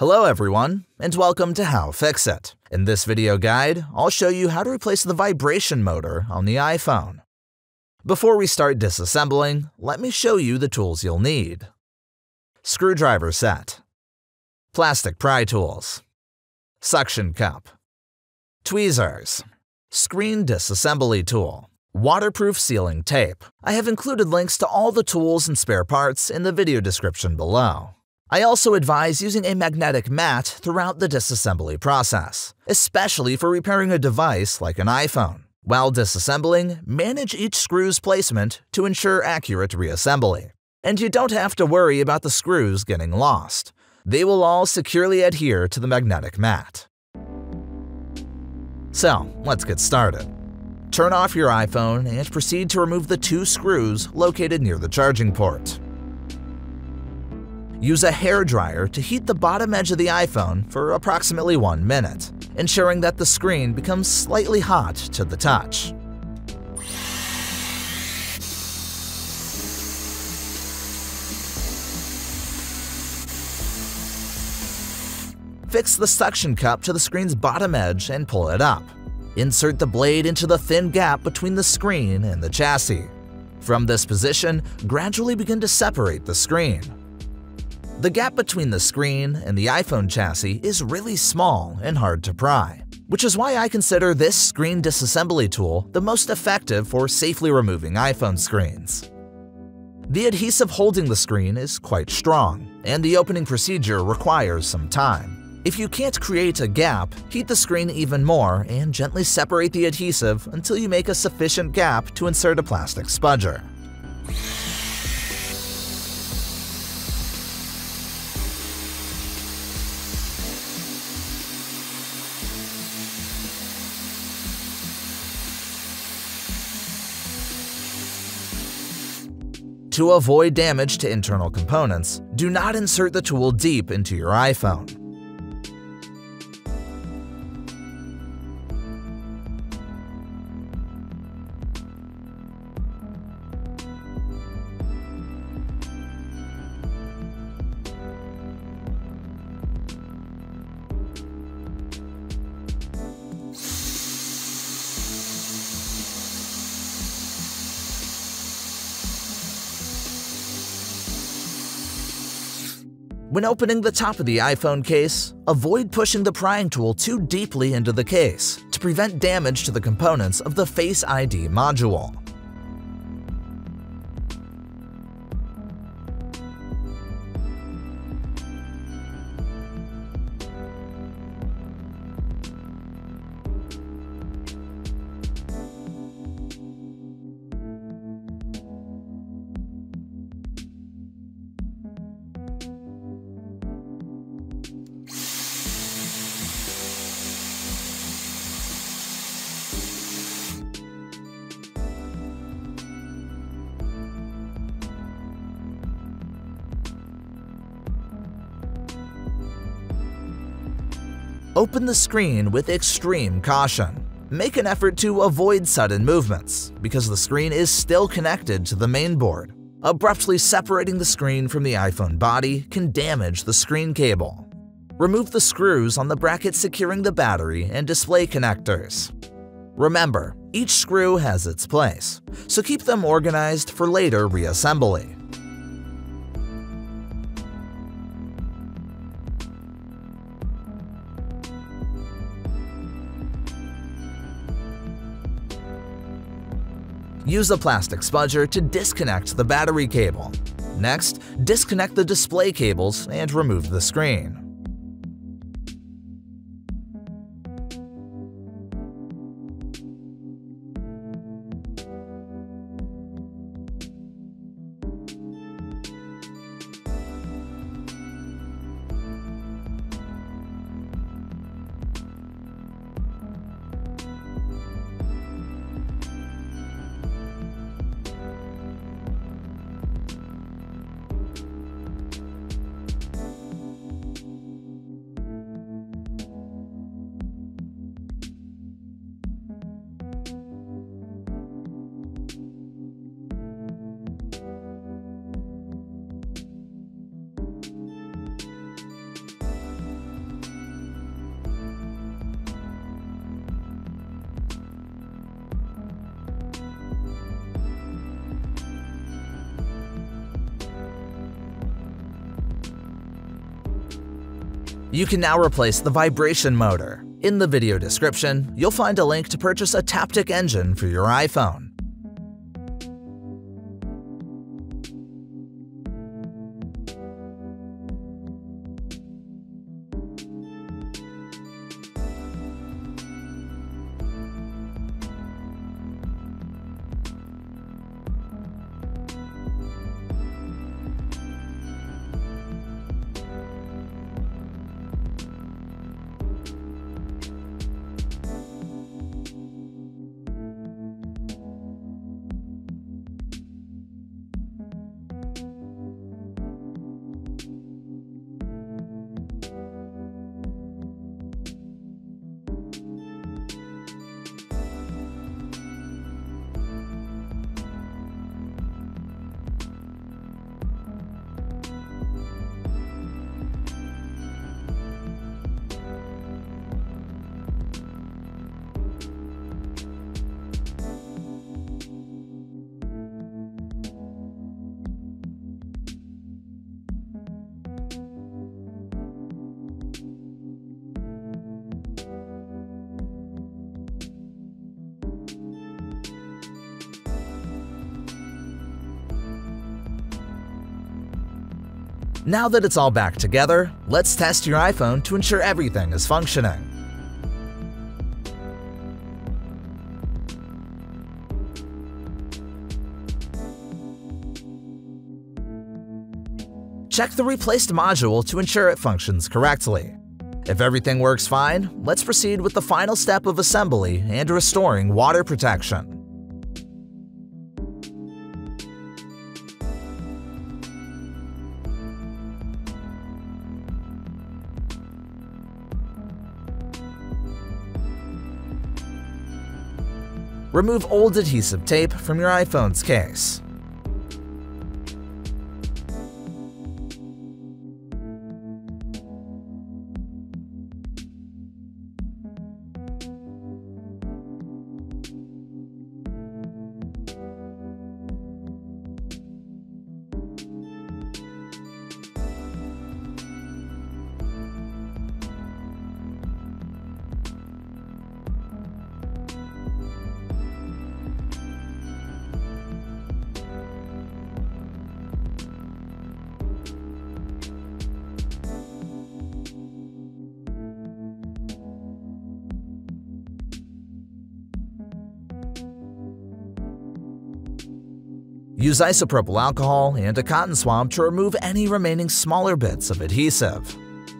Hello everyone, and welcome to How-FixIT. In this video guide, I'll show you how to replace the vibration motor on the iPhone. Before we start disassembling, let me show you the tools you'll need. Screwdriver set, plastic pry tools, suction cup, tweezers, screen disassembly tool, waterproof sealing tape. I have included links to all the tools and spare parts in the video description below. I also advise using a magnetic mat throughout the disassembly process, especially for repairing a device like an iPhone. While disassembling, manage each screw's placement to ensure accurate reassembly. And you don't have to worry about the screws getting lost. They will all securely adhere to the magnetic mat. So, let's get started. Turn off your iPhone and proceed to remove the two screws located near the charging port. Use a hairdryer to heat the bottom edge of the iPhone for approximately 1 minute, ensuring that the screen becomes slightly hot to the touch. Fix the suction cup to the screen's bottom edge and pull it up. Insert the blade into the thin gap between the screen and the chassis. From this position, gradually begin to separate the screen. The gap between the screen and the iPhone chassis is really small and hard to pry, which is why I consider this screen disassembly tool the most effective for safely removing iPhone screens. The adhesive holding the screen is quite strong, and the opening procedure requires some time. If you can't create a gap, heat the screen even more and gently separate the adhesive until you make a sufficient gap to insert a plastic spudger. To avoid damage to internal components, do not insert the tool deep into your iPhone. When opening the top of the iPhone case, avoid pushing the prying tool too deeply into the case to prevent damage to the components of the Face ID module. Open the screen with extreme caution. Make an effort to avoid sudden movements, because the screen is still connected to the main board. Abruptly separating the screen from the iPhone body can damage the screen cable. Remove the screws on the bracket securing the battery and display connectors. Remember, each screw has its place, so keep them organized for later reassembly. Use a plastic spudger to disconnect the battery cable. Next, disconnect the display cables and remove the screen. You can now replace the vibration motor. In the video description, you'll find a link to purchase a Taptic Engine for your iPhone. Now that it's all back together, let's test your iPhone to ensure everything is functioning. Check the replaced module to ensure it functions correctly. If everything works fine, let's proceed with the final step of assembly and restoring water protection. Remove old adhesive tape from your iPhone's case. Use isopropyl alcohol and a cotton swab to remove any remaining smaller bits of adhesive.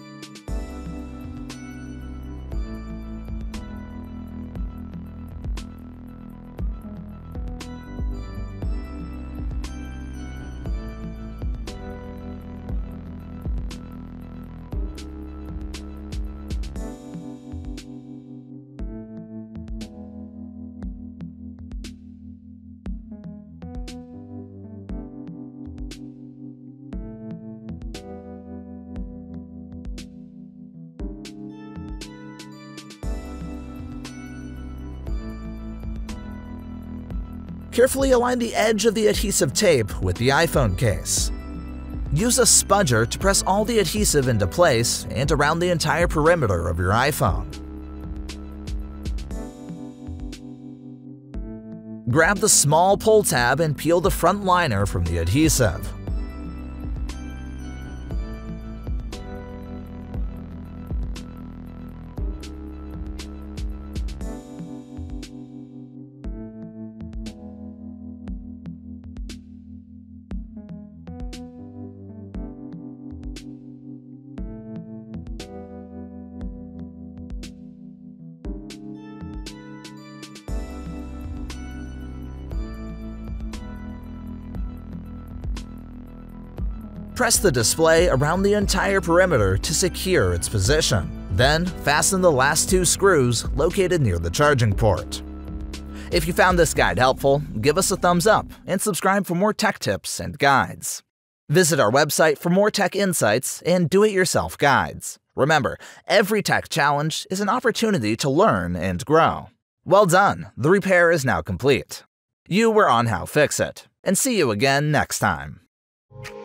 Carefully align the edge of the adhesive tape with the iPhone case. Use a spudger to press all the adhesive into place and around the entire perimeter of your iPhone. Grab the small pull tab and peel the front liner from the adhesive. Press the display around the entire perimeter to secure its position. Then, fasten the last two screws located near the charging port. If you found this guide helpful, give us a thumbs up and subscribe for more tech tips and guides. Visit our website for more tech insights and do-it-yourself guides. Remember, every tech challenge is an opportunity to learn and grow. Well done, the repair is now complete. You were on HowFixIT, and see you again next time.